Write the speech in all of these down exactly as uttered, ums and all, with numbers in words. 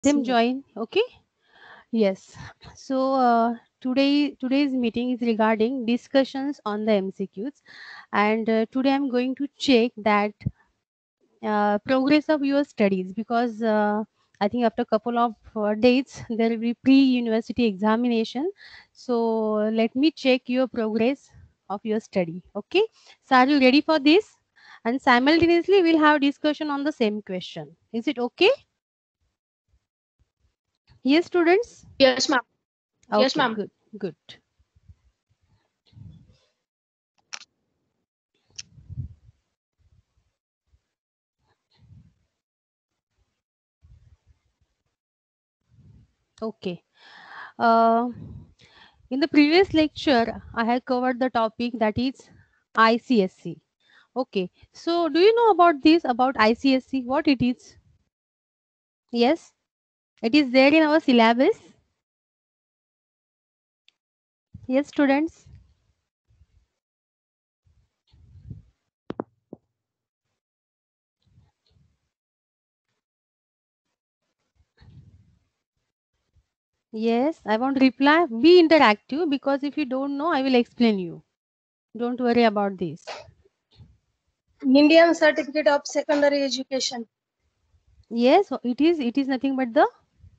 Them join. Okay. Yes. So uh, today today's meeting is regarding discussions on the M C Qs, and uh, today I'm going to check that uh, progress of your studies because uh, I think after a couple of uh, days there will be pre-university examination. So let me check your progress of your study. Okay. So are you ready for this? And simultaneously we'll have discussion on the same question. Is it okay? Yes, students. Yes, ma'am. Yes, Okay. ma'am. Good. Good. Okay. Uh, in the previous lecture, I had covered the topic that is I C S C. Okay. So, do you know about this, about I C S C? What it is? Yes, it is there in our syllabus. Yes, students. Yes, I want to reply. Be interactive because if you don't know, I will explain you. Don't worry about this. Indian Certificate of Secondary Education. Yes, it is. It is nothing but the.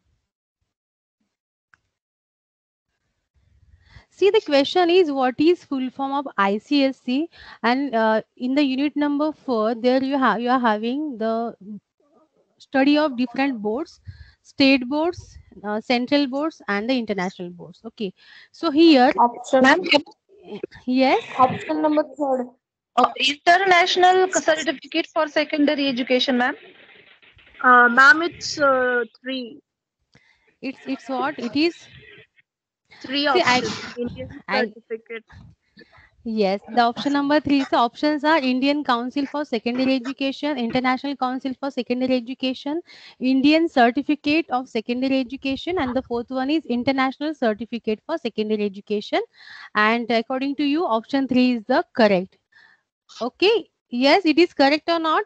See, the question is what is full form of I C S C, and uh, in the unit number four, there you have you are having the study of different boards, state boards, uh, central boards, and the international boards. Okay, so here, Option. Ma'am, yes, option number third. Uh, international certificate for secondary education, ma'am. Uh, ma'am, it's uh, three. it's it's what it is. Three See, I, options. Indian I certificate. yes, the option number three. So options are Indian Council for Secondary Education, International Council for Secondary Education, Indian Certificate of Secondary Education, and the fourth one is International Certificate for Secondary Education. And according to you, option three is the correct. Okay. Yes, it is correct or not?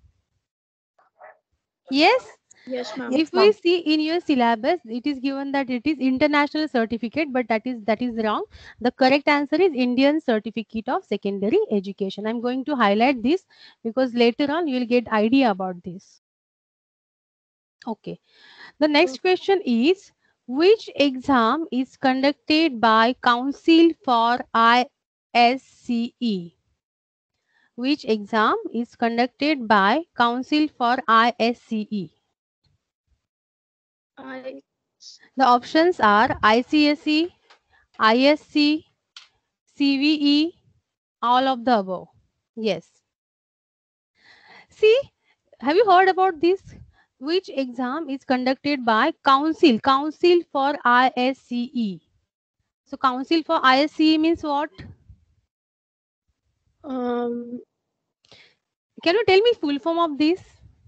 Yes. Yes, ma'am. If we see in your syllabus, it is given that it is international certificate, but that is that is wrong. The correct answer is Indian Certificate of Secondary Education. I'm going to highlight this because later on you will get idea about this. Okay. The next question is which exam is conducted by Council for I S C E? Which exam is conducted by Council for I S C E? I. The options are I C S E, I S C, C V E, all of the above. Yes. See, have you heard about this? Which exam is conducted by Council, Council for I S C E? So, Council for I S C E means what? Um. Can you tell me full form of this?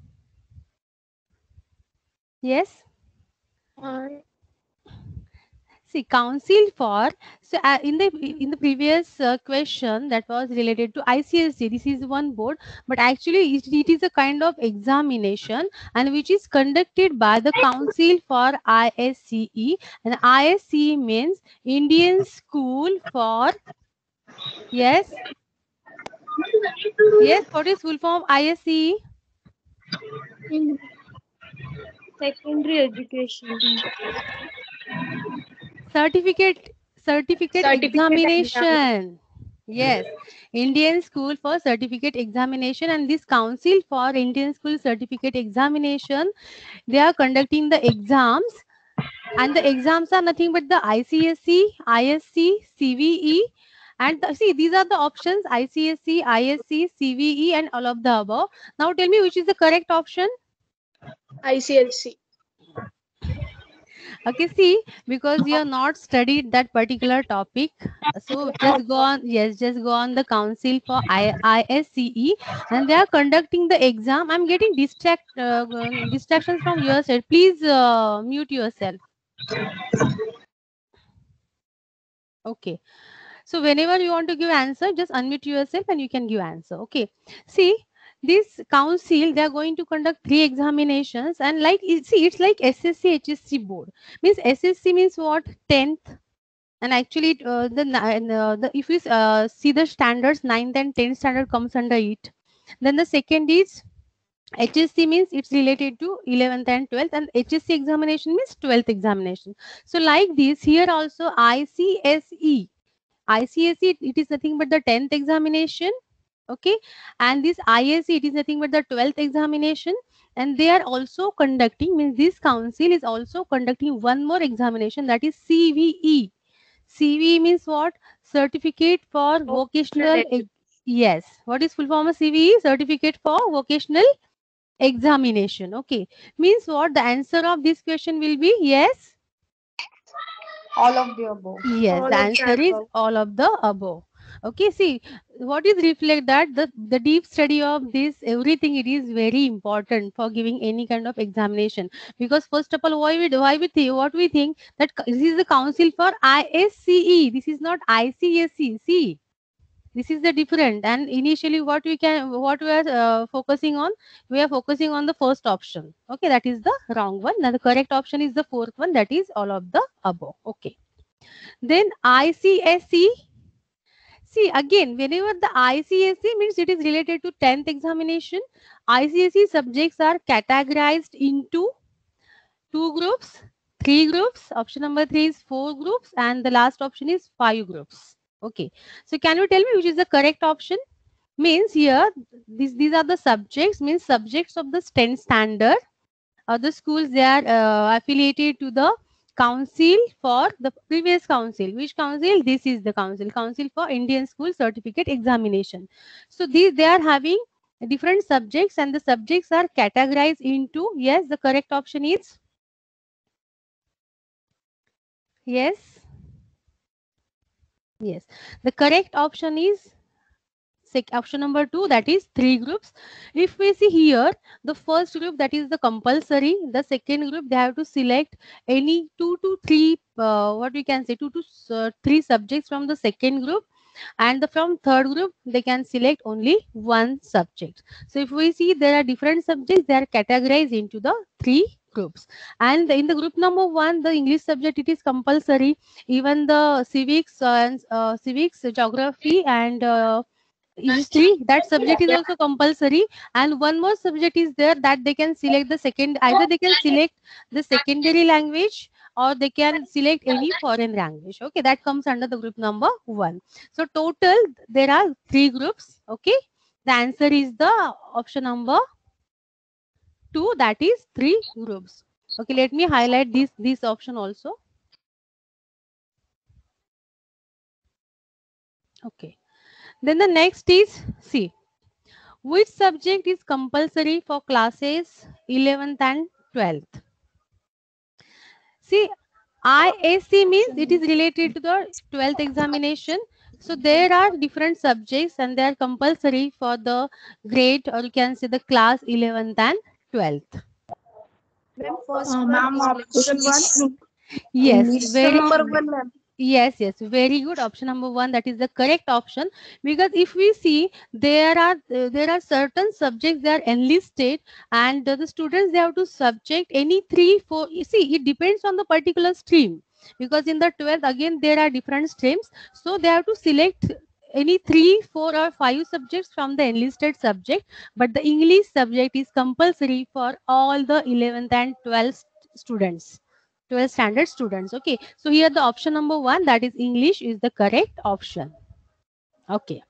Yes. I. See, council for so uh, in the in the previous uh, question that was related to I C S C. This is one board, but actually it, it is a kind of examination and which is conducted by the Council for I S C E, and I S C E means Indian School for yes yes. What is full form of I S C E? In secondary education. Certificate certificate Certificate exam. examination. Yes, Indian School for Certificate Examination, and this Council for Indian School Certificate Examination, they are conducting the exams, and the exams are nothing but the I C S C, I S C, C V E, and the, see these are the options I C S C, I S C, C V E, and all of the above. Now tell me which is the correct option. I C S C. Okay, see, because you have not studied that particular topic, so just go on. Yes, just go on the council for I ISCE, and they are conducting the exam. I'm getting distract uh, distractions from your side. Please uh, mute yourself. Okay. So whenever you want to give answer, just unmute yourself and you can give answer. Okay. See. this council, they are going to conduct three examinations, and like see, it's like S S C H S C board. Means S S C means what? tenth. And actually uh, the, uh, the if you uh, see the standards, ninth and tenth standard comes under it. Then the second is H S C, means it's related to eleventh and twelfth, and H S C examination means twelfth examination. So like this, here also I C S E. I C S E, it is nothing but the tenth examination. Okay. And this I S E, it is nothing but the twelfth examination. And they are also conducting, means this council is also conducting one more examination, that is C V E. C V E means what? Certificate for vocational. Ex- yes. What is full form of C V E? Certificate for vocational examination. Okay. Means what? The answer of this question will be yes. All of the above. Yes. All The of answer the is above. all of the above. Okay. See, what is reflect that the, the deep study of this, everything, it is very important for giving any kind of examination. Because first of all, why we why we think what we think that c- this is the council for I S C E. This is not I C S E. See, this is the different. And initially what we can what we are uh, focusing on, we are focusing on the first option. Okay, that is the wrong one. Now the correct option is the fourth one, that is all of the above. Okay. Then I C S E. See, again, whenever the I C S E means it is related to tenth examination, I C S E subjects are categorized into two groups, three groups. Option number three is four groups, and the last option is five groups. Okay. So can you tell me which is the correct option? Means here, these these are the subjects, means subjects of the tenth standard. Other schools, they are uh, affiliated to the council for the previous council. Which council? This is the council, Council for Indian School Certificate Examination. So these, they are having different subjects, and the subjects are categorized into, yes, the correct option is yes. Yes. The correct option is sec- option number two, that is three groups. If we see here, the first group, that is the compulsory. The second group, they have to select any two to three, uh, what we can say, two to uh, three subjects from the second group. And the from third group, they can select only one subject. So if we see, there are different subjects, they are categorized into the three groups. And in the group number one, the English subject, it is compulsory. Even the civics and uh, civics, geography, and uh, history, that subject is also compulsory. And one more subject is there, that they can select the second, either they can select the secondary language, or they can select any foreign language. Okay, that comes under the group number one. So total there are three groups. Okay, the answer is the option number two, that is three groups. Okay, let me highlight this this option also. Okay, then the next is, see, which subject is compulsory for classes eleventh and twelfth? See, I S C means it is related to the twelfth examination. So there are different subjects, and they are compulsory for the grade, or you can say the class eleventh and twelfth. first uh, ma'am, option one. Yes, English very number one, ma'am. Yes, yes, very good. Option number one, that is the correct option. Because if we see, there are uh, there are certain subjects that are enlisted, and uh, the students, they have to subject any three, four. You see, it depends on the particular stream. Because in the twelfth, again, there are different streams, so they have to select any three, four, or five subjects from the enlisted subject. But the English subject is compulsory for all the eleventh and twelfth students. twelfth standard students. Okay, so here the option number one, that is English, is the correct option. Okay,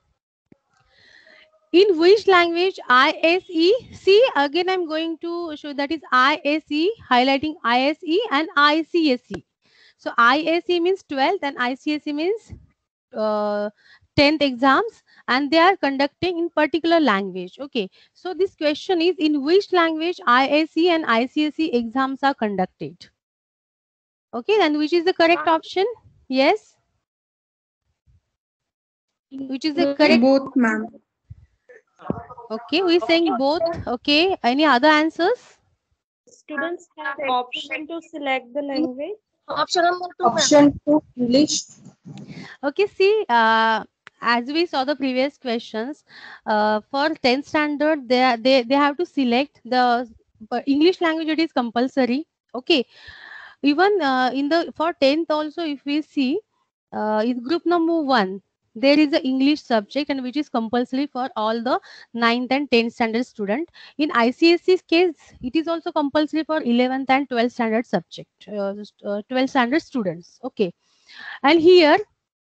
in which language I S E? See, again I'm going to show, that is I S E, highlighting I S E and I C S E. So I S E means twelfth, and I C S E means uh, tenth exams, and they are conducting in particular language. Okay, so this question is, in which language I S E and I C S E exams are conducted? Okay, then which is the correct option? Yes. Which is the correct? Both, ma'am. Okay, who is saying both? Okay, any other answers? Students have option to select the language. Option number two. Option two, English. Okay, see, uh, as we saw the previous questions, uh, for tenth standard, they, are- they, they have to select the but English language, it is compulsory. Okay. Even uh, in the for tenth also, if we see uh, in group number one, there is a English subject and which is compulsory for all the ninth and tenth standard student. In I C S E's case, it is also compulsory for eleventh and twelfth standard subject, uh, uh, twelfth standard students. Okay. And here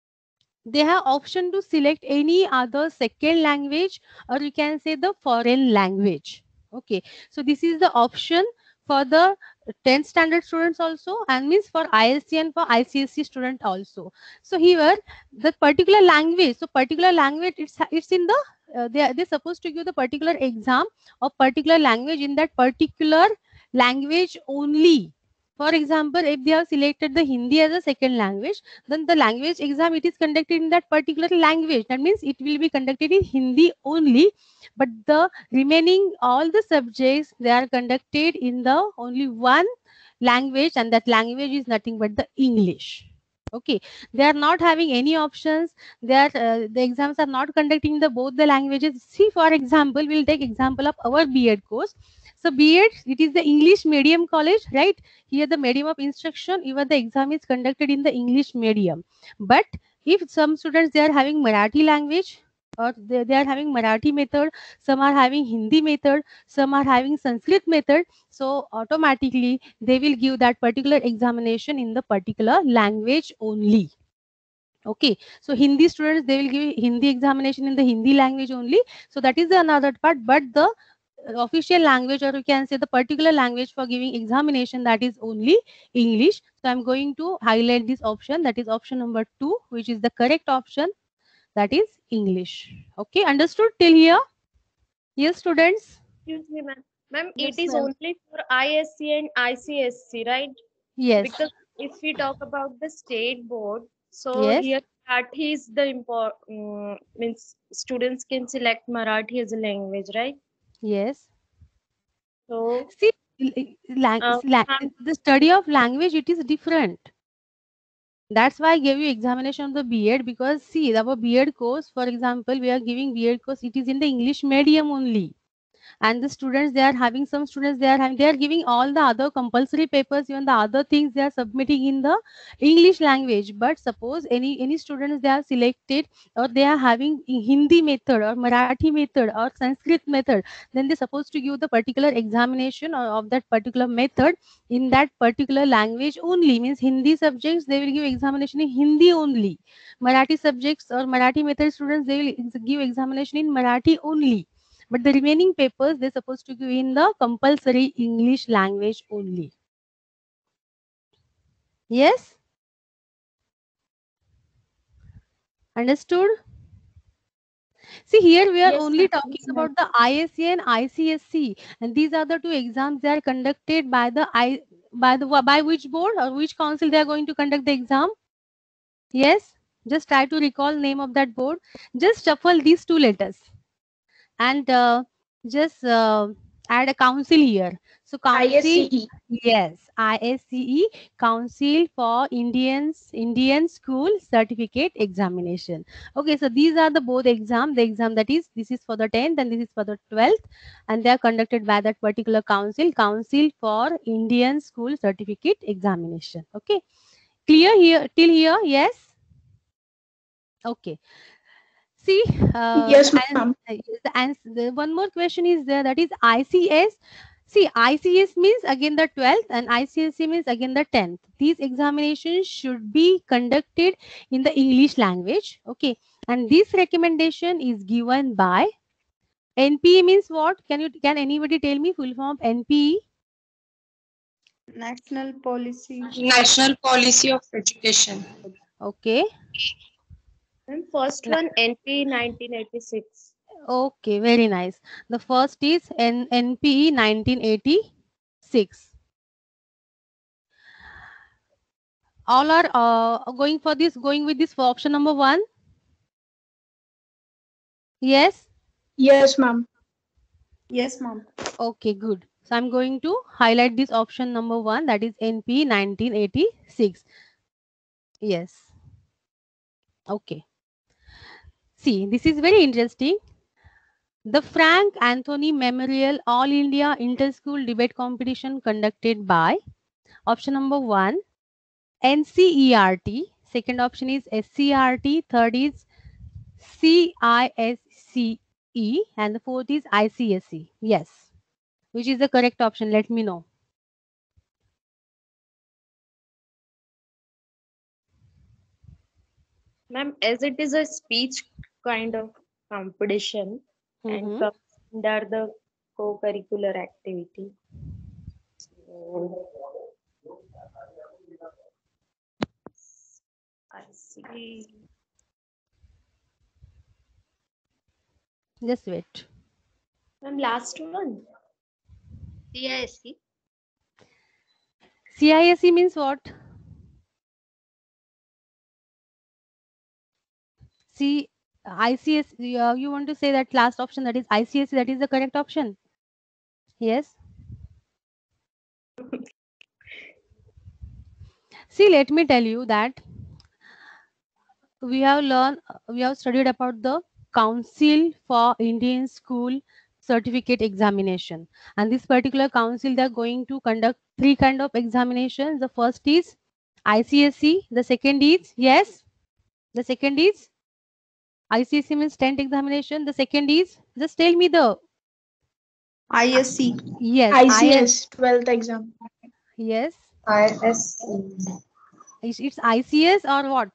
they have option to select any other second language, or you can say the foreign language. Okay, so this is the option for the tenth standard students also, and means for I S C and for I C S C student also. So here the particular language, so particular language, it's it's in the uh, they are they supposed to give the particular exam of particular language in that particular language only. For example, if they have selected the Hindi as a second language, then the language exam, it is conducted in that particular language. That means it will be conducted in Hindi only, but the remaining all the subjects, they are conducted in the only one language, and that language is nothing but the English. Okay, they are not having any options. They are uh, the exams are not conducting the both the languages. See, for example, we'll take example of our B Ed course. So B Ed, it is the English medium college, right? Here the medium of instruction, even the exam is conducted in the English medium. But if some students, they are having Marathi language, or they, they are having Marathi method, some are having Hindi method, some are having Sanskrit method, so automatically they will give that particular examination in the particular language only. Okay, so Hindi students, they will give Hindi examination in the Hindi language only. So that is the another part, but the official language, or you can say the particular language for giving examination, that is only English. So I'm going to highlight this option, that is option number two, which is the correct option, that is English. Okay, understood till here? Yes, students? Excuse me, ma'am. Ma'am, it Yes, is ma'am. only for I S C and I C S C, right? Yes. Because if we talk about the state board, so Yes. here Marathi is the import um, means students can select Marathi as a language, right? Yes. So See, lang- uh, lang- ma'am, the study of language, it is different. That's why I gave you examination of the B Ed, because see, our B Ed course, for example, we are giving B Ed course, it is in the English medium only. And the students, they are having some students, they are having, they are giving all the other compulsory papers, even the other things they are submitting in the English language. But suppose any any students, they are selected, or they are having Hindi method or Marathi method or Sanskrit method, then they're supposed to give the particular examination or of that particular method in that particular language only. Means Hindi subjects, they will give examination in Hindi only. Marathi subjects or Marathi method students, they will ex- give examination in Marathi only, but the remaining papers, they're supposed to give in the compulsory English language only. Yes? Understood? See, here we are yes, only ma'am. talking Yes, ma'am. about the I S C and I C S C, and these are the two exams, they are conducted by the I by the by which board or which council they are going to conduct the exam? Yes? Just try to recall name of that board. Just shuffle these two letters, and uh, just uh, add a council here. So council, yes, I S C E, Council for Indians Indian School Certificate Examination. Okay, so these are the both exam. The exam, that is, this is for the tenth and this is for the twelfth, and they are conducted by that particular council, Council for Indian School Certificate Examination. Okay, clear here till here? Yes. Okay. See, uh, Yes, the ma'am. answer, the answer, the one more question is there, that is I C S. See, I C S means again the twelfth and I C S C means again the tenth. These examinations should be conducted in the English language. Okay. And this recommendation is given by N P E. Means what? Can you can anybody tell me full form of N P E? National Policy. National Policy of Education. Okay. Ma'am, first Na- one N P nineteen eighty-six. Okay, very nice. The first is N NPE nineteen eighty-six. All are uh, going for this, going with this for option number one? Yes? Yes, ma'am. Yes, ma'am. Okay, good. So I'm going to highlight this option number one, that is N P nineteen eighty-six. Yes. Okay. See, this is very interesting. The Frank Anthony Memorial All India Inter-School Debate Competition conducted by option number one, N C E R T. Second option is S C E R T. Third is C I S C E. And the fourth is I C S E. Yes. Which is the correct option? Let me know. Ma'am, as it is a speech kind of competition and Mm-hmm. comes under the co-curricular activity. So, I see. Just wait. Ma'am, last one. C I S C. C I S E means what? C I C S, uh, you want to say that last option, that is I C S E, that is the correct option? Yes. See, let me tell you that we have learned, we have studied about the Council for Indian School Certificate Examination. And this particular council, they are going to conduct three kind of examinations. The first is I C S E. The second is, yes, the second is I C S E means tenth examination. The second is, just tell me the, I S C. yes, I I C S, S twelfth exam. yes, I S C. it's, it's I C S or what?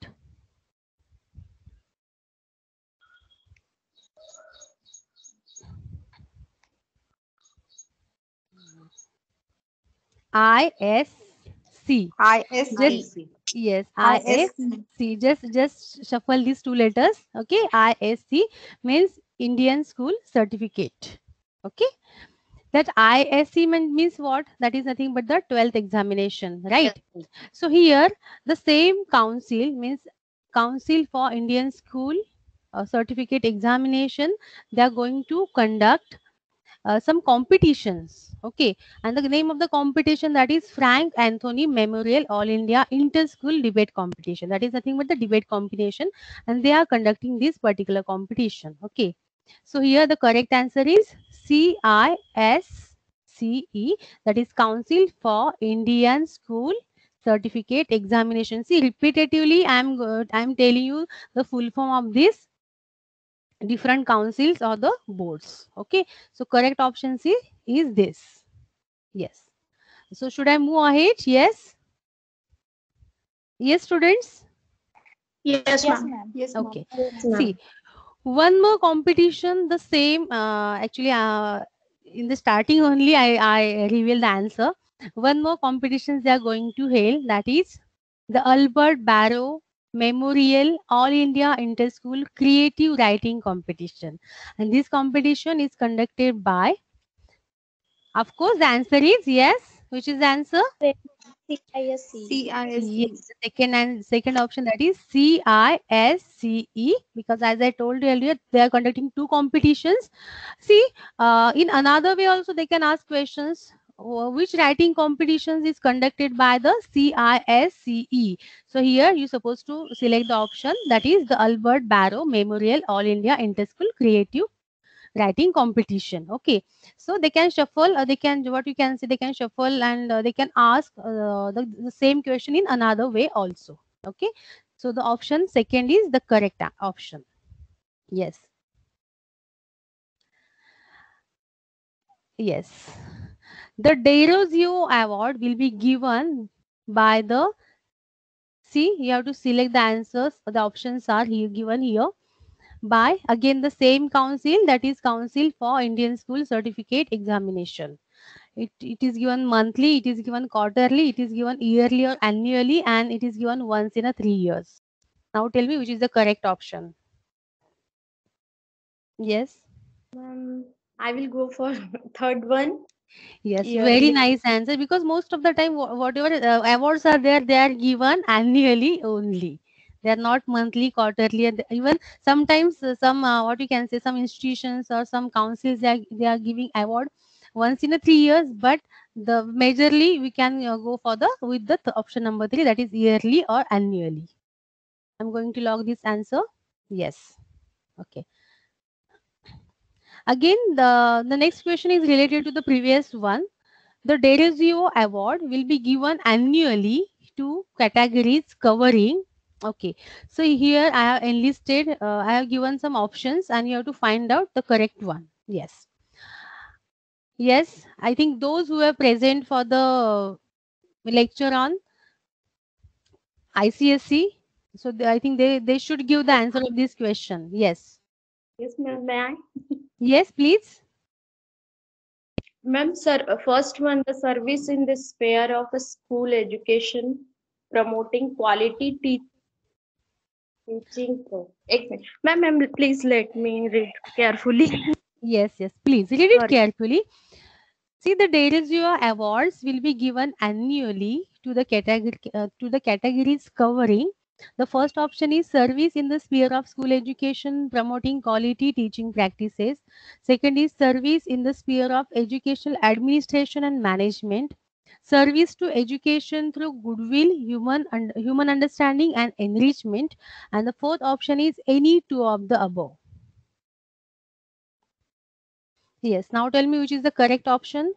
I S C. I S Just, C. yes, I I S S C. C. Just just shuffle these two letters. Okay, I S C means Indian School Certificate. Okay, that I S C mean- means what? That is nothing but the twelfth examination, right? So here the same council means Council for Indian School uh, Certificate Examination. They are going to conduct uh, some competitions. Okay, and the name of the competition, that is Frank Anthony Memorial All India Inter-School Debate Competition. That is nothing but the debate competition, and they are conducting this particular competition. Okay, so here the correct answer is C I S C E, that is Council for Indian School Certificate Examination. See, repetitively I am I am telling you the full form of this different councils or the boards. Okay, so correct option C is this. Yes. So should I move ahead? Yes. Yes, students. Yes, ma'am. Yes, ma'am. Okay. Yes, ma'am. See, one more competition, the same. Uh, actually, uh, in the starting only, I I reveal the answer. One more competitions they are going to hail. That is the Albert Barrow Memorial All India Inter-School Creative Writing Competition, and this competition is conducted by. Of course, the answer is yes. Which is the answer? C I S C. C I S Yes, C. the second and second option, that is C I S C E, because as I told you earlier, they are conducting two competitions. See, uh, in another way also they can ask questions. uh, Which writing competitions is conducted by the C I S C E? So here you supposed to select the option, that is the Albert Barrow Memorial All India Inter-School Creative Writing Competition. Okay, so they can shuffle, uh, they can, what you can say, they can shuffle, and uh, they can ask uh, the, the same question in another way also. Okay, so the option second is the correct a- option. Yes. Yes, the Derozio award will be given by the, see, you have to select the answers, the options are here given here, by again the same council, that is Council for Indian School Certificate Examination. It, it is given monthly, it is given quarterly, it is given yearly or annually, and it is given once in a three years. Now tell me which is the correct option. Yes. Um, I will go for third one. Yes, very Yearly. nice answer, because most of the time wha- whatever uh, awards are there, they are given annually only. They are not monthly, quarterly, and even sometimes uh, some uh, what you can say, some institutions or some councils, they are, they are giving award once in a three years. But the majorly we can uh, go for the with the th- option number three, that is yearly or annually. I'm going to log this answer. Yes. Okay. Again, the, the next question is related to the previous one. The Derizio Award will be given annually to categories covering. Okay, so here I have enlisted, uh, I have given some options and you have to find out the correct one. Yes. Yes, I think those who are present for the lecture on I C S C, so they, I think they, they should give the answer of this question. Yes. Yes, ma'am. May I? Yes, please. Ma'am, sir, uh, first one, the service in the sphere of a school education, promoting quality te- teaching. pro- एक minute. Ma'am, ma'am, please let me read carefully. Yes, yes, please read it Sorry. carefully. See, the Derizio Awards will be given annually to the category uh, to the categories covering. The first option is service in the sphere of school education, promoting quality teaching practices. Second is service in the sphere of educational administration and management. Service to education through goodwill, human and human understanding and enrichment. And the fourth option is any two of the above. Yes. Now tell me which is the correct option.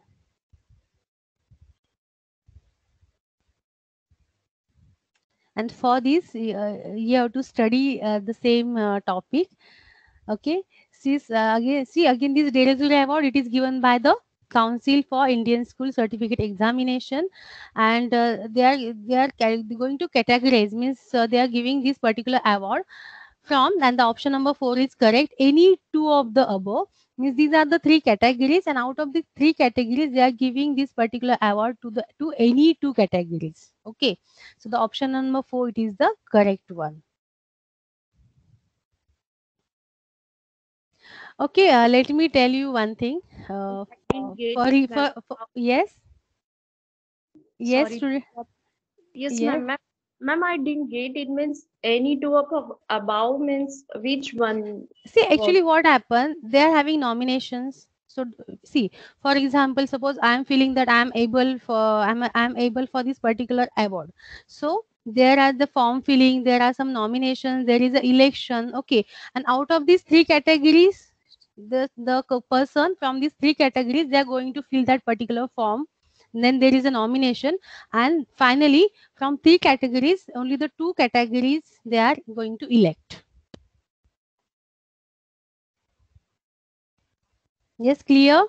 And for this uh, you have to study uh, the same uh, topic. Okay, see uh, again see again this Derizure award, it is given by the Council for Indian School Certificate Examination, and uh, they are they are ca- going to categorize, means uh, they are giving this particular award from, and the option number four is correct, any two of the above, means these are the three categories, and out of the three categories they are giving this particular award to the to any two categories. Okay, so the option number four, it is the correct one. Okay, uh, let me tell you one thing. Uh, didn't get for, it, for, ma'am. for yes, yes, Sorry. student, Yes, yes. ma'am. Ma'am, ma'am, I didn't get it. Means any two of ab- above means which one See, was? actually, what happened? They are having nominations. So, d- see, for example, suppose I am feeling that I am able for I'm I am able for this particular award. So there are the form filling, there are some nominations, there is a election. Okay, and out of these three categories, the the co- person from these three categories, they are going to fill that particular form. Then there is a nomination, and finally, from three categories, only the two categories they are going to elect. Yes, clear?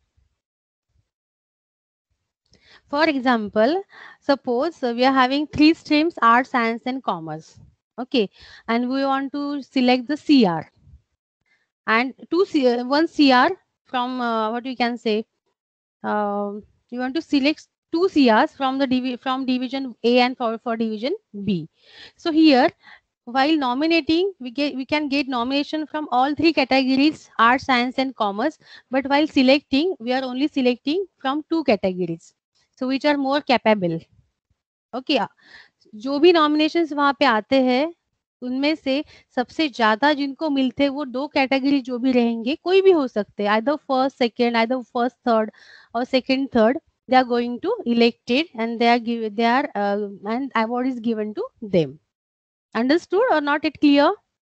For example, suppose uh, we are having three streams, art, science, and commerce. Okay, and we want to select the C R and two C- uh, one C R from uh, what we can say. Um, you want to select two C Rs from the divi- from division A and for, for division B. So here, while nominating, we get we can get nomination from all three categories, art, science, and commerce. But while selecting, we are only selecting from two categories. So which are more capable. Okay, जो भी nominations वहां पे आते हैं उनमें से सबसे ज्यादा जिनको मिलते हैं वो दो कैटेगरी जो भी रहेंगे, कोई भी हो सकते हैं, either first second, either first third और second third, they are going to elected and they are give they are uh, and award is given to them. Understood or not? It clear?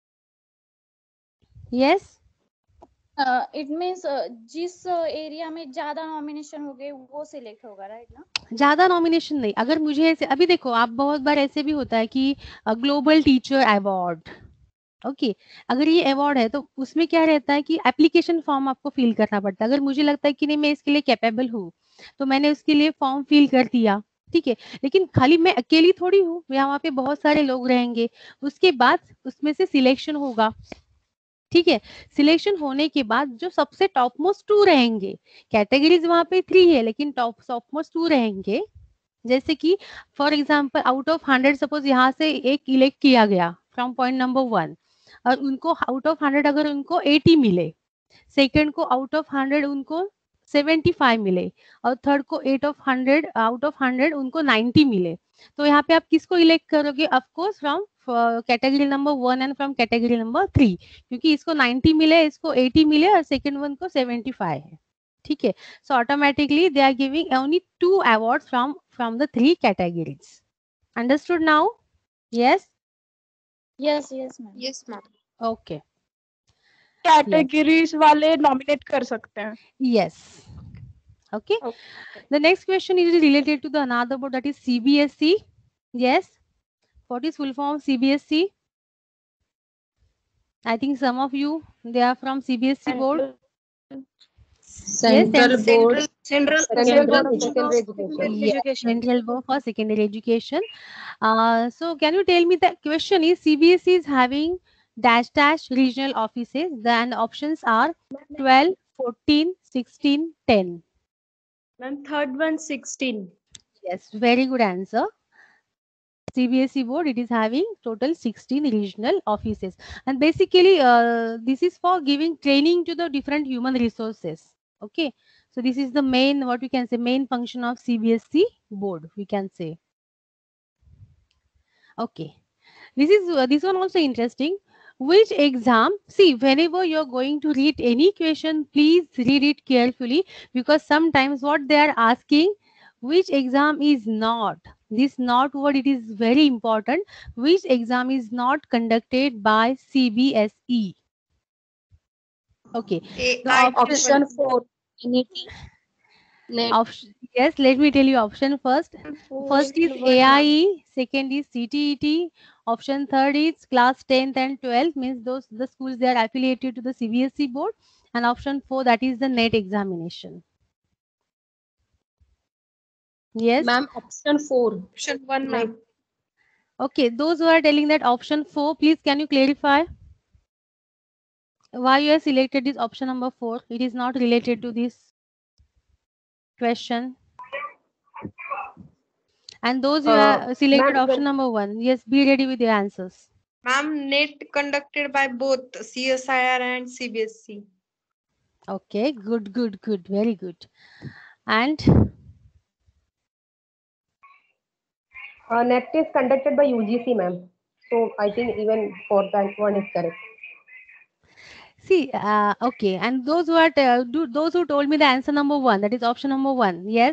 Yes. It means जिस area में ज्यादा nomination हो गए वो select होगा, right ना? ज्यादा nomination नहीं, अगर मुझे ऐसे अभी देखो, आप बहुत बार ऐसे भी होता है कि ग्लोबल टीचर अवार्ड, ओके, अगर ये अवार्ड है तो उसमें क्या रहता है कि एप्लीकेशन फॉर्म आपको फिल करना पड़ता है। अगर मुझे लगता है कि नहीं मैं इसके लिए कैपेबल हूँ तो मैंने उसके लिए फॉर्म फिल कर दिया, ठीक है, लेकिन खाली मैं अकेली थोड़ी हूँ, यहाँ पे बहुत सारे लोग रहेंगे, उसके बाद उसमें से सिलेक्शन होगा, ठीक है, सिलेक्शन होने के बाद जो सबसे टॉप मोस्ट टू रहेंगे, कैटेगरीज वहां पे थ्री है लेकिन टॉप टॉप मोस्ट टू रहेंगे, जैसे कि for example out of hundred suppose यहाँ से एक इलेक्ट किया गया फ्रॉम पॉइंट नंबर वन, और उनको आउट ऑफ हंड्रेड अगर उनको एटी मिले, सेकंड को आउट ऑफ हंड्रेड उनको सेवेंटी फाइव मिले, और थर्ड को eight of hundred out of hundred उनको नाइन्टी मिले, तो यहाँ पे आप किसको इलेक्ट करोगे? Of course from category number one and from category number three, क्योंकि इसको नाइन्टी मिले, इसको एटी मिले और सेकंड वन को सेवेंटी फाइव है, ठीक है, so automatically they are giving only two awards from from the three categories. Understood now? Yes. Yes yes ma'am. Yes, ma'am. Okay. Categories वाले नॉमिनेट कर सकते हैं. Yes. Okay. Okay. The next question is related to the another board, that is C B S E. Yes. What is full form of C B S E? I think some of you, they are from C B S E board. Central yes, Board. Central Central Board Board of Secondary Secondary Education. Yes, Education. Central Board for Secondary Education. Uh, so can you tell me, the question is C B S E is having dash dash regional offices, then options are twelve, fourteen, sixteen, ten. Ma'am, third one, sixteen. Yes, very good answer. C B S E board, it is having total sixteen regional offices, and basically uh, this is for giving training to the different human resources. Okay, so this is the main, what we can say, main function of C B S E board, we can say. Okay, this is uh, this one also interesting. Which exam, see, whenever you're going to read any question, please read it carefully, because sometimes what they are asking, which exam is not, this not word, it is very important, which exam is not conducted by C B S E. Okay, A, the I, option, option four. N E T. Net. option, yes, let me tell you option first. First is A I E, second is C T E T, option third is class tenth and twelfth, means those the schools they are affiliated to the C B S E board, and option four, that is the NET examination. Yes. Ma'am, option four. Option one, ma'am. Okay, those who are telling that option four, please can you clarify why you have selected this option number four? It is not related to this question. And those who Uh, have selected ma'am, option number one, yes, be ready with your answers. Ma'am, NET conducted by both C S I R and C B S E. Okay, good, good, good, very good. And Uh, NET is conducted by U G C, ma'am. So I think even for that one is correct. see, uh, okay, and those who are uh, do, those who told me the answer number one, that is option number one, yes.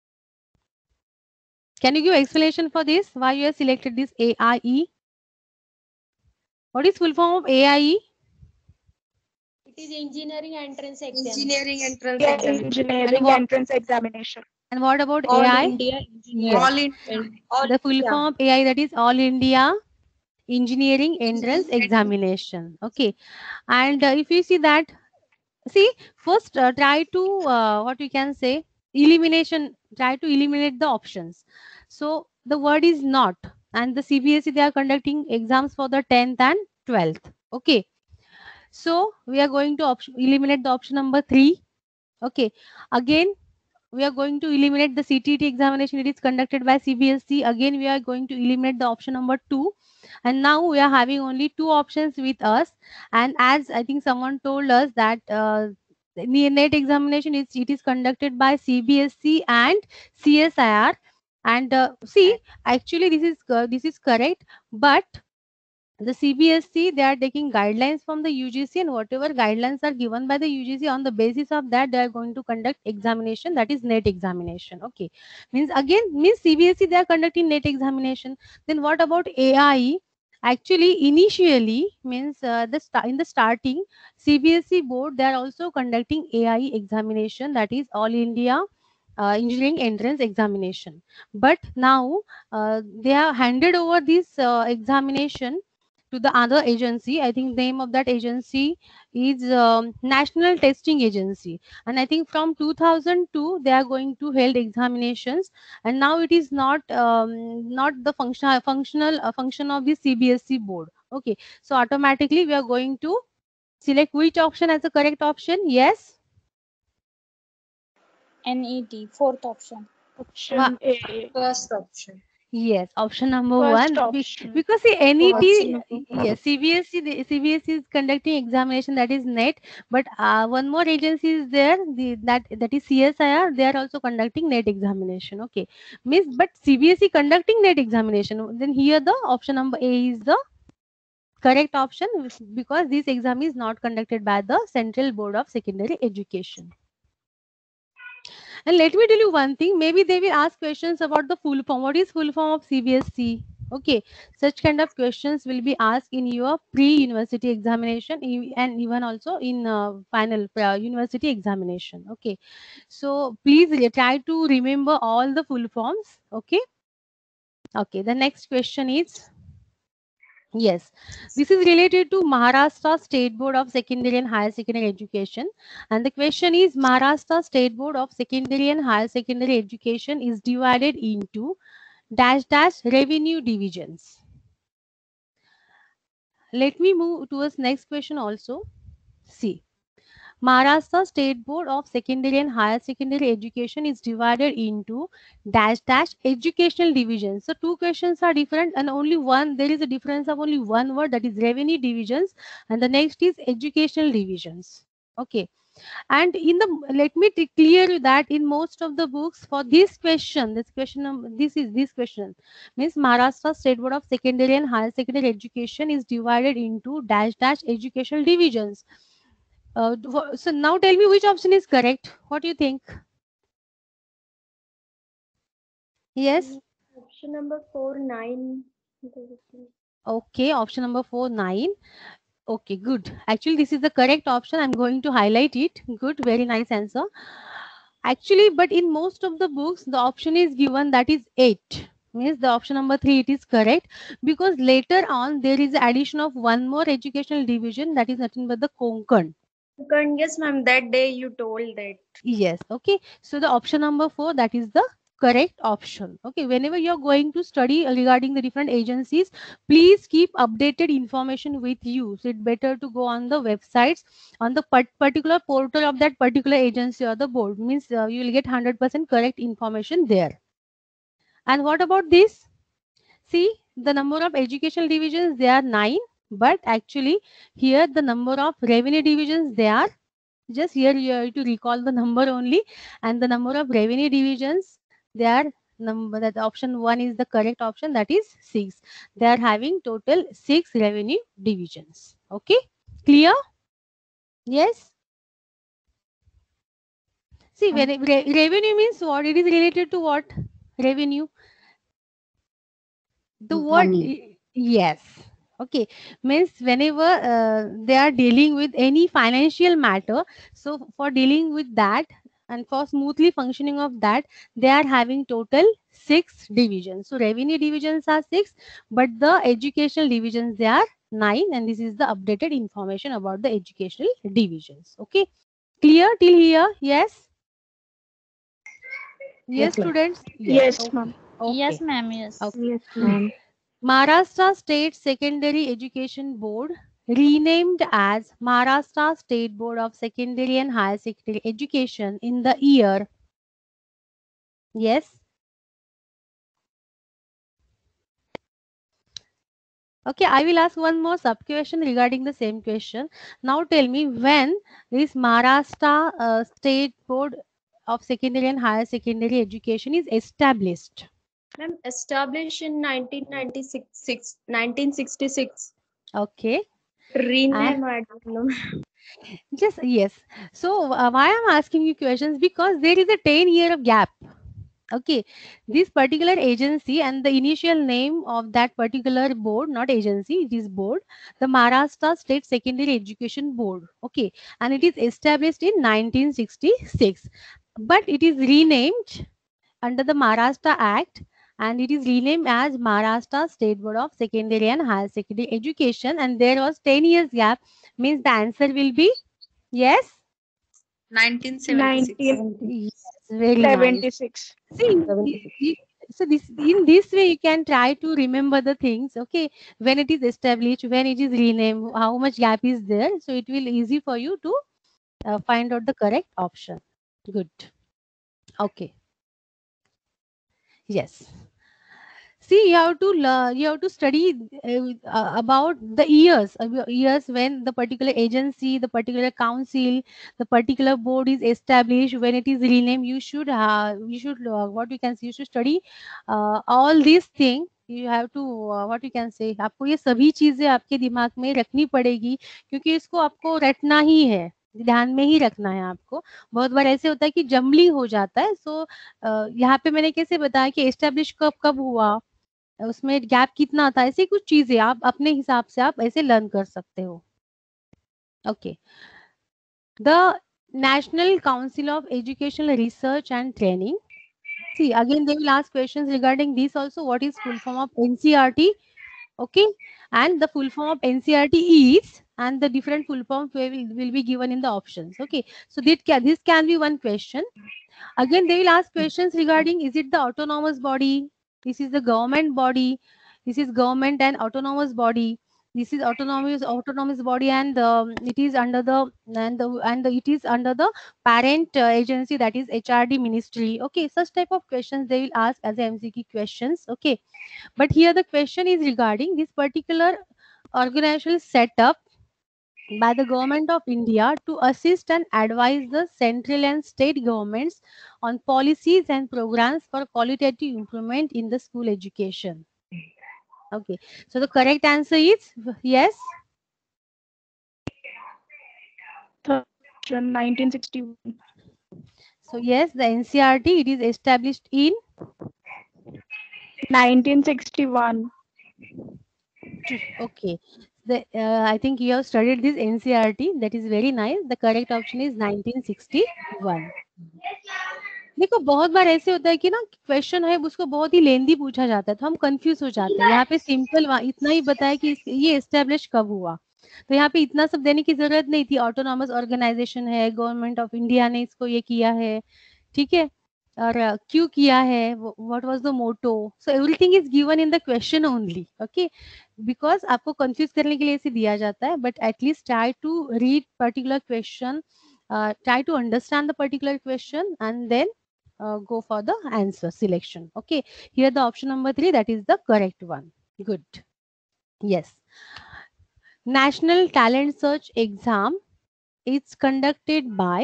Can you give explanation for this? Why you have selected this A I E? What is full form of A I E? It is engineering entrance exam. Engineering entrance Yeah, exam. engineering And what- entrance examination. And what about All A I? India engineering. Yes. All in all The full India. form of A I, that is All India Engineering Entrance Examination. Okay, and uh, if you see that, see, first uh, try to uh, what we can say, elimination, try to eliminate the options. So the word is not, and the C B S E, they are conducting exams for the tenth and twelfth. Okay, so we are going to option, eliminate the option number three. Okay, again we are going to eliminate the C T E T examination, it is conducted by C B S E. Again we are going to eliminate the option number two, and now we are having only two options with us. And as I think someone told us that uh, the NET examination is, it is conducted by C B S E and C S I R. And uh, see, actually this is uh, this is correct, but the C B S E, they are taking guidelines from the U G C, and whatever guidelines are given by the U G C, on the basis of that they are going to conduct examination, that is NET examination. Okay, means again, means C B S E, they are conducting NET examination. Then what about A I E? Actually initially, means uh, the sta- in the starting, C B S E board, they are also conducting A I E examination, that is All India uh, Engineering Entrance Examination. But now uh, they have handed over this uh, examination to the other agency. I think name of that agency is um, National Testing Agency, and I think from two thousand two they are going to hold examinations, and now it is not um, not the functional functional uh, function of the C B S E board. Okay, so automatically we are going to select which option as the correct option. Yes. N E T, fourth option. Option A. First option. Yes, option number First one. Be- option. Because see, N E T, Option yes, C B S E, the C B S E is conducting examination, that is NET, but uh, one more agency is there, the that that is C S I R. They are also conducting NET examination. Okay, miss, but C B S E conducting NET examination. Then here the option number A is the correct option, because this exam is not conducted by the Central Board of Secondary Education. And let me tell you one thing, maybe they will ask questions about the full form. What is full form of C B S E? Okay, such kind of questions will be asked in your pre-university examination e- and even also in uh, final uh, university examination. Okay, so please re- try to remember all the full forms. Okay, okay. The next question is, yes, this is related to Maharashtra State Board of Secondary and Higher Secondary Education. And the question is, Maharashtra State Board of Secondary and Higher Secondary Education is divided into dash dash revenue divisions. Let me move towards next question also. See, Maharashtra State Board of Secondary and Higher Secondary Education is divided into dash dash educational divisions. So two questions are different and only one, there is a difference of only one word, that is revenue divisions, and the next is educational divisions. Okay. And in the, let me t- clear you that in most of the books for this question, this question, num- this is this question means Maharashtra State Board of Secondary and Higher Secondary Education is divided into dash dash educational divisions. Uh, wh- so now tell me which option is correct. What do you think? Yes. Option number four, nine. Okay. Option number four, nine. Okay, good. Actually, this is the correct option. I'm going to highlight it. Good. Very nice answer. Actually, but in most of the books, the option is given that is eight. Means the option number three, it is correct, because later on there is addition of one more educational division, that is nothing but the Konkan. Konkan, yes, ma'am. That day you told that. Yes. Okay. So the option number four, that is the correct option. Okay. Whenever you're going to study regarding the different agencies, please keep updated information with you. So it's better to go on the websites, on the part- particular portal of that particular agency or the board. Means uh, you will get one hundred percent correct information there. And what about this? See, the number of educational divisions, they are nine, but actually here the number of revenue divisions, they are, just here you have to recall the number only, and the number of revenue divisions, they are number, that option one is the correct option, that is six. They are having total six revenue divisions. Okay, clear? Yes. See, when it- re- revenue means what? It is related to what? Revenue. The word, Money. yes. Okay, means whenever uh, they are dealing with any financial matter, so for dealing with that and for smoothly functioning of that, they are having total six divisions. So revenue divisions are six, but the educational divisions, they are nine, and this is the updated information about the educational divisions. Okay, clear till here? Yes. Yes, Yes, ma'am. students. Yes, Okay. ma'am. Yes, Okay. ma'am. Yes. Okay. Yes, ma'am. Maharashtra State Secondary Education Board, renamed as Maharashtra State Board of Secondary and Higher Secondary Education in the year. Yes. Okay, I will ask one more sub question regarding the same question. Now tell me, when this Maharashtra uh, State Board of Secondary and Higher Secondary Education is established? Ma'am, established in nineteen ninety-six, nineteen sixty-six. Okay. Rename, I don't know. Just yes. So uh, why I'm asking you questions, because there is a ten year of gap. Okay, this particular agency and the initial name of that particular board, not agency, it is board, the Maharashtra State Secondary Education Board. Okay, and it is established in nineteen sixty-six, but it is renamed under the Maharashtra Act, and it is renamed as Maharashtra State Board of Secondary and Higher Secondary Education, and there was ten years gap. Means the answer will be yes. nineteen seventy-six. Yes, very nice. seventy-six. See, seventy-six. you- so this, in this way you can try to remember the things. Okay, when it is established, when it is renamed, how much gap is there. So it will easy for you to uh, find out the correct option. Good. Okay. Yes. See, you have to learn, you have to study uh, uh, about the years, uh, years when the particular agency, the particular council, the particular board is established, when it is renamed. You should, uh, you should, uh, what we can say, you should study uh, all these things. You have to uh, what you can say, आपको ये सभी चीजें आपके दिमाग में रखनी पड़ेगी, क्योंकि इसको आपको रटना ही है, ध्यान में ही रखना है आपको. बहुत बार ऐसे होता है कि जमली हो जाता है. सो so, यहाँ पे मैंने कैसे बताया कि एस्टेब्लिश कब कब हुआ, उसमें गैप कितना था, ऐसी कुछ चीजें आप अपने हिसाब से आप ऐसे लर्न कर सकते हो. Okay. The national council of educational research and training. See, again they will ask questions regarding this also. What is full form of N C R T? Okay, and the full form of N C R T is, and the different full forms will, will be given in the options. Okay, so this can, this can be one question. Again they will ask questions regarding, is it the autonomous body, this is the government body, this is government and autonomous body, this is autonomous autonomous body, and um, it is under the and the and the, it is under the parent uh, agency, that is H R D ministry. Okay, such type of questions they will ask as a M C Q questions. Okay, but here the question is regarding this particular organizational setup by the government of India to assist and advise the central and state governments on policies and programs for qualitative improvement in the school education. Okay, so the correct answer is yes. nineteen sixty-one. So yes, the N C R T, it is established in nineteen sixty-one. okay. The, uh, I think you have studied this N C R T. That is very nice. The correct option is nineteen sixty-one. देखो बहुत बार ऐसे होता है कि ना question है उसको बहुत ही लेंदी पूछा जाता है तो हम कंफ्यूज हो जाते हैं. यहाँ पे सिंपल इतना ही बताया कि ये एस्टेब्लिश कब हुआ, तो यहाँ पे इतना सब देने की जरूरत नहीं थी. ऑटोनॉमस ऑर्गेनाइजेशन है, गवर्नमेंट ऑफ इंडिया ने इसको ये किया है, ठीक है, और क्यों किया है, what was the motto. So everything is given in the question only. Okay, because आपको कंफ्यूज करने के लिए इसे दिया जाता है, but at least try to read particular question, try to understand the particular question and then uh, go for the answer selection. Okay, here the option number three, that is the correct one. Good. Yes, National Talent Search Exam, it's conducted by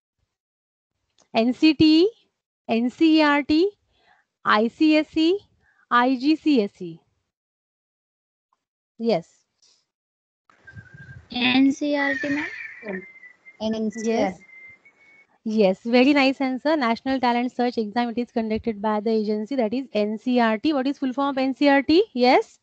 N C T E, N C E R T, I C S E, I G C S E. Yes. N C R T, ma'am. Yes. Yes, very nice answer. National Talent Search Exam, it is conducted by the agency, that is N C R T. What is full form of N C R T? Yes.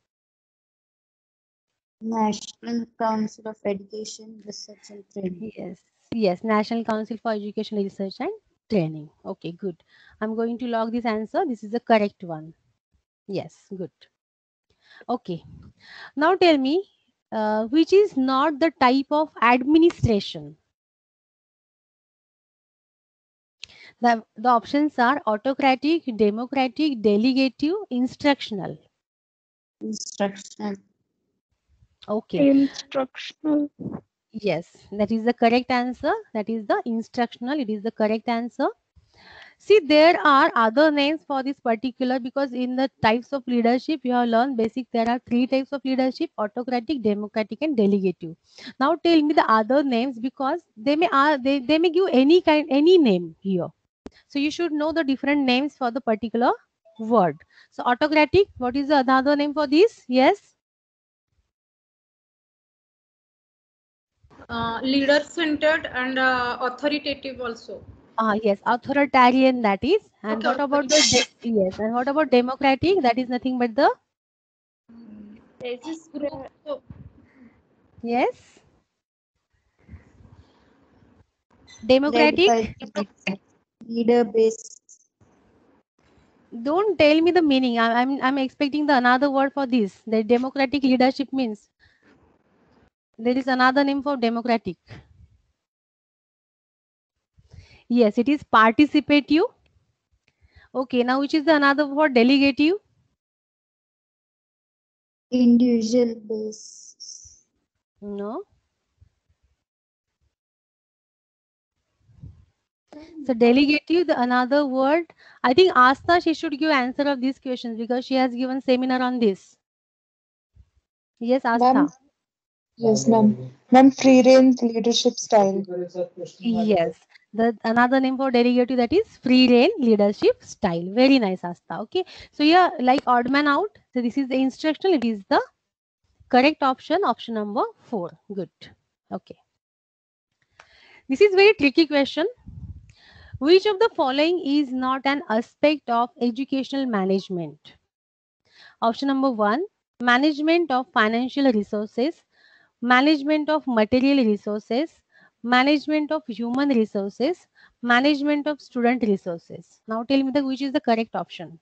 National Council of Education, Research and Training. Yes. Yes, National Council for Education Research and Training. Okay, good. I'm going to log this answer. This is the correct one. Yes, good. Okay. Now tell me, uh, which is not the type of administration? The, the options are autocratic, democratic, delegative, instructional. Instructional. Okay. Instructional. Yes, that is the correct answer. That is the instructional. It is the correct answer. See, there are other names for this particular, because in the types of leadership you have learned basic, there are three types of leadership: autocratic, democratic, and delegative. Now tell me the other names, because they may are they, they may give any kind any name here. So you should know the different names for the particular word. So autocratic, what is the another name for this? Yes. Uh, leader centered and uh, authoritative also. Ah, yes, authoritarian, that is. And Okay, what about the de- yes? And what about democratic? That is nothing but the Basis group. So, yes. Democratic. Leader based. Don't tell me the meaning. I, I'm I'm expecting the another word for this. The democratic leadership means there is another name for democratic. Yes, it is participative. Okay, now which is the another word? Delegative. Individual based. No. So delegative, the another word. I think Asta, she should give answer of these questions because she has given seminar on this. Yes, Asta. Yes, ma'am. Ma'am, free range leadership style. Yes, the another name for delegative, that is free reign leadership style. Very nice, Asta. Okay, so yeah, like odd man out. So this is the instructional. It is the correct option. Option number four. Good. Okay. This is very tricky question. Which of the following is not an aspect of educational management? Option number one, management of financial resources, management of material resources, management of human resources, management of student resources. Now tell me the which is the correct option.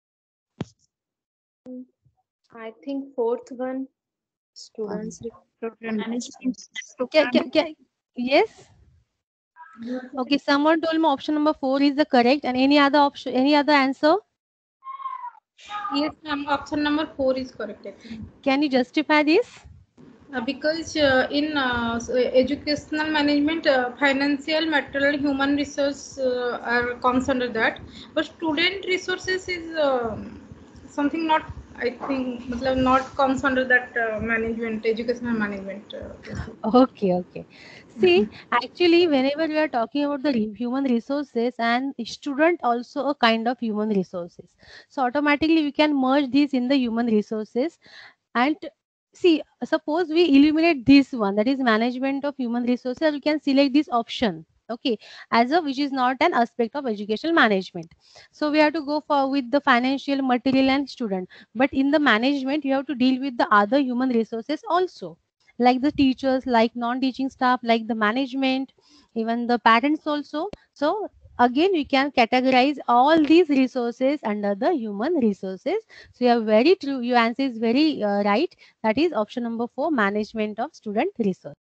I think fourth one, students program management. Ca- ca- ca- yes. Okay, someone told me option number four is the correct, and any other option, any other answer? Yes, ma'am. Option number four is correct. I think. Can you justify this? Uh, because uh, in uh, so educational management, uh, financial, material, human resource uh, are comes under that, but student resources is uh, something not. I think, matlab, not comes under that uh, management, educational management. Uh, Okay, okay. See, actually, whenever we are talking about the re- human resources and student also a kind of human resources. So automatically we can merge these in the human resources and see, suppose we eliminate this one, that is management of human resources, we can select this option. Okay, as a which is not an aspect of educational management. So we have to go for with the financial, material, and student. But in the management, you have to deal with the other human resources also, like the teachers, like non-teaching staff, like the management, even the parents also. So again, we can categorize all these resources under the human resources. So you are very true. Your answer is very uh, right. That is option number four, management of student resource.